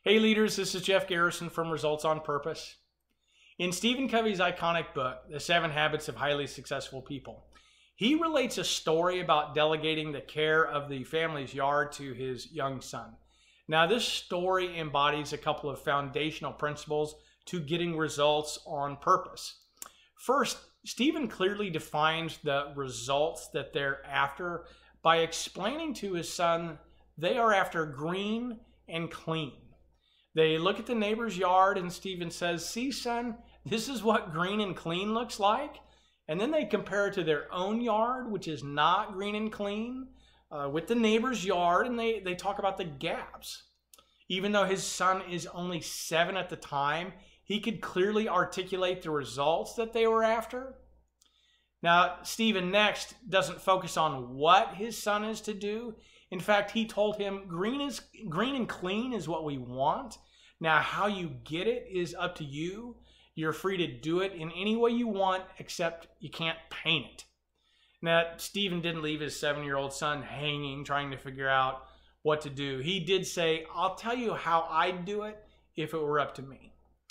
Hey leaders, this is Jeff Garrison from Results on Purpose. In Stephen Covey's iconic book, The 7 Habits of Highly Successful People, he relates a story about delegating the care of the family's yard to his young son. Now, this story embodies a couple of foundational principles to getting results on purpose. First, Stephen clearly defines the results that they're after by explaining to his son they are after green and clean. They look at the neighbor's yard and Stephen says, "See, son, this is what green and clean looks like." And then they compare it to their own yard, which is not green and clean, with the neighbor's yard, and they talk about the gaps. Even though his son is only 7 at the time, he could clearly articulate the results that they were after. Now, Stephen next doesn't focus on what his son is to do. In fact, he told him green and clean is what we want. Now, how you get it is up to you. You're free to do it in any way you want, except you can't paint it. Now, Stephen didn't leave his 7-year-old son hanging, trying to figure out what to do. He did say, "I'll tell you how I'd do it if it were up to me."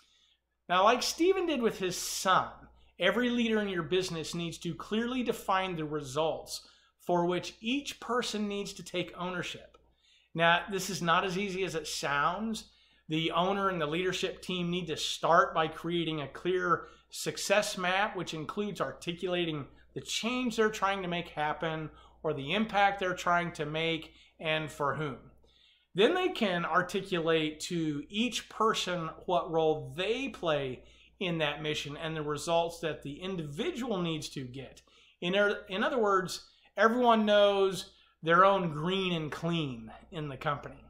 Now, like Stephen did with his son, every leader in your business needs to clearly define the results for which each person needs to take ownership. Now, this is not as easy as it sounds. The owner and the leadership team need to start by creating a clear success map, which includes articulating the change they're trying to make happen or the impact they're trying to make and for whom. Then they can articulate to each person what role they play in that mission and the results that the individual needs to get. In other words, everyone knows their own green and clean in the company.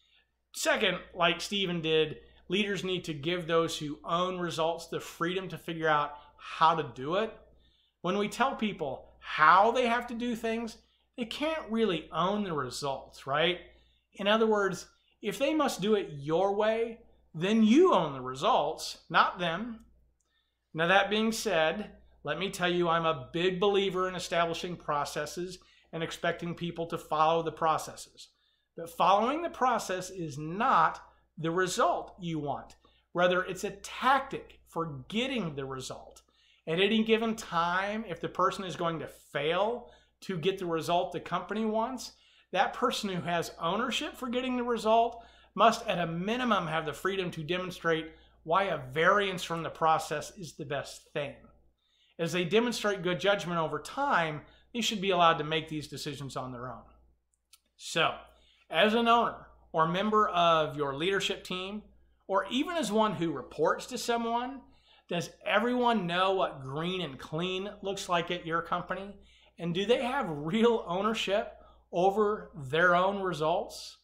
Second, like Stephen did, leaders need to give those who own results the freedom to figure out how to do it. When we tell people how they have to do things, they can't really own the results, right? In other words, if they must do it your way, then you own the results, not them. Now, that being said, let me tell you, I'm a big believer in establishing processes and expecting people to follow the processes. But following the process is not the result you want. Rather, it's a tactic for getting the result. At any given time, if the person is going to fail to get the result the company wants, that person who has ownership for getting the result must at a minimum have the freedom to demonstrate why a variance from the process is the best thing. As they demonstrate good judgment over time, they should be allowed to make these decisions on their own. So, as an owner or member of your leadership team, or even as one who reports to someone, does everyone know what green and clean looks like at your company? And do they have real ownership over their own results?